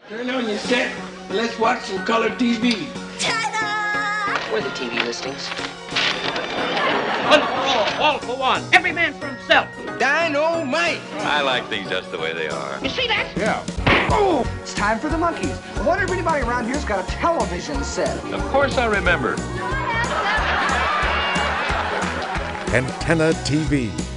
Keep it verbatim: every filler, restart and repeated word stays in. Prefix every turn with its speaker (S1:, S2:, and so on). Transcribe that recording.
S1: Turn on your set and let's watch some color T V.
S2: Ta-da! Where are the T V listings?
S3: One for all, all for one. Every man for himself.
S1: Dynamite!
S4: I like things just the way they are.
S3: You see that?
S4: Yeah.
S5: Oh, it's time for the monkeys. I wonder if anybody around here's got a television set.
S4: Of course I remember.
S6: Antenna T V.